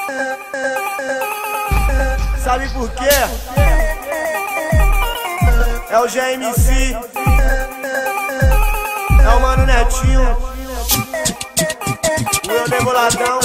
Sabe por quê? É o GMC, é o Mano Netinho, o meu Deboladão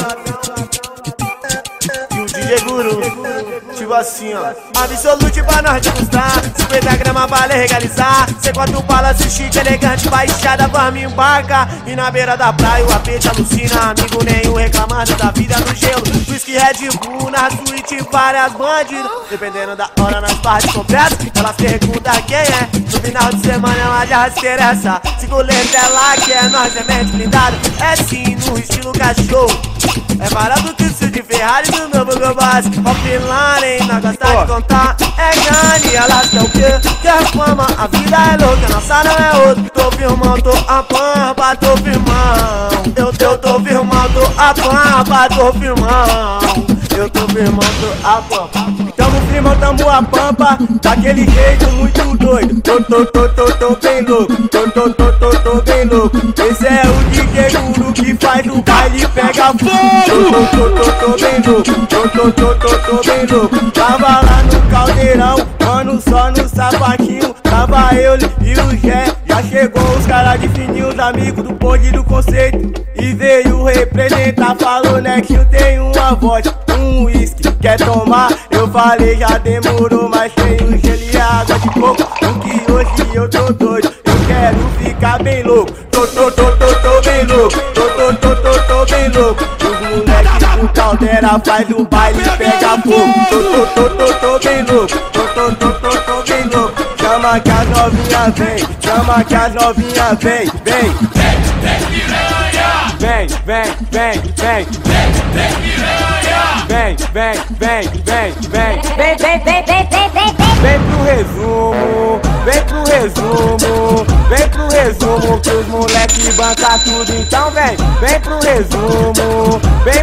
e o DJ Guru. Tipo assim, ó, absolute pra nós degustar, 50 gramas vale regalizar. Cê quanto balanço chique, elegante, baixada, vamos embarcar. E na beira da praia o AP te alucina, amigo nenhum reclamando da vida no gelo. Whisky Red Bull na suíte, várias bandidas. Dependendo da hora nas partes completas, elas perguntam quem é. No final de semana é uma de rasteira essa. Se colete é lá que é nós, é mente blindado. É sim, no estilo cachorro. É barato que isso de Ferrari do novo Gobas. Offline, nós gosta de contar. É grande, elas quer o quê? Quer fama, a vida é louca, nossa não é outra. Tô firmando, tô a pampa, tô firmando. Eu tô firmando a pampa, tô firmando. Eu tô firmando a pampa. Tamo firmando, tamo a pampa. Daquele jeito muito doido. Tô bem louco. Tô bem louco. Esse é o DJ Guru que faz o baile pega fogo. Tô bem louco. Tô bem louco. Tava lá no caldeirão, mano, só no sapatinho. Tava eu e o Gé. Já chegou os caras de fininho, os amigos do bonde do conceito. E veio representar, falou né que eu tenho uma voz, um uísque, quer tomar? Eu falei já demorou, mas tenho gelo e água de coco. Porque hoje eu tô doido, eu quero ficar bem louco. Tô bem louco, tô bem louco. Os moleques do caldeira faz o baile pega fogo. Tô bem louco, tô bem louco. Chama que as novinha vem, chama que as novinha vem. Vem pro resumo, que os moleque banca tudo, então vem pro resumo,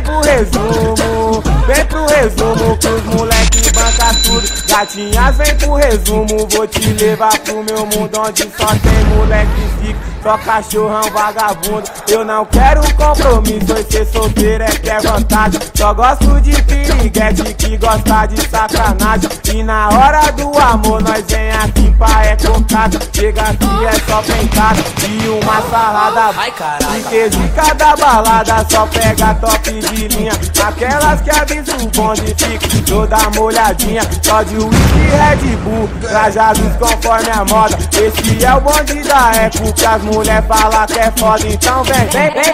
que os moleque banca tudo. Gatinhas, vem pro resumo, vou te levar pro meu mundo onde só tem moleque zica, só cachorrão vagabundo. Eu não quero compromisso, e ser solteiro é que é vantagem. Só gosto de piriguete que gosta de sacanagem. E na hora do amor nós vem aqui pra é cocada. Chega aqui é só pencada e uma sarrada. Ai caralho, porque de cada balada só pega top de linha. Aquelas que avisa o bonde fica toda molhadinha. Só de whisky Red Bull, trajados conforme a moda. Esse é o bonde da Eco que as mulher fala que é foda. Então vem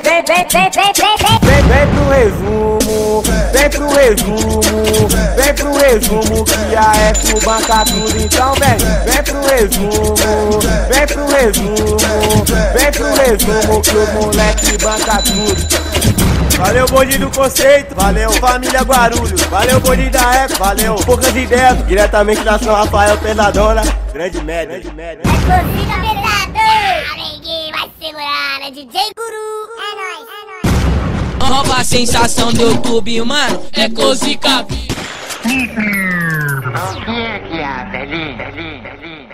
pro resumo, que a Eco banca tudo. Então vem pro resumo, que os moleque banca tudo. Valeu bonde do conceito, valeu família Guarulhos, valeu bonde da Eco, valeu poucas ideias, diretamente da São Rafael Pesadona, grande média. É Cozida Pesadona, ninguém vai segurar, né DJ Guru? É nóis. Nova sensação do YouTube, mano, é Cosica. Não fique, velhinho.